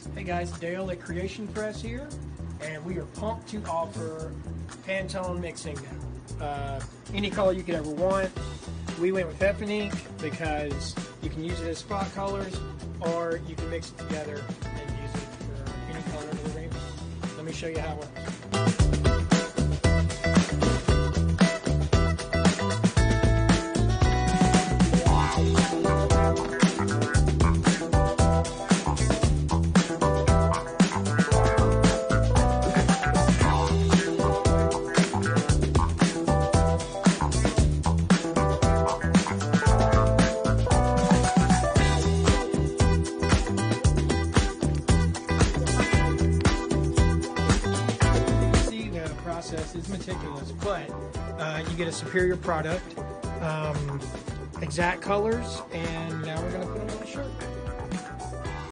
Hey guys, Dale at Creation Press here, and we are pumped to offer Pantone mixing now. Any color you could ever want. We went with Effin ink because you can use it as spot colors, or you can mix it together and use it for any color of the rainbow. Let me show you how it works. Process is meticulous, but you get a superior product, exact colors, and now we're going to put them on the shirt.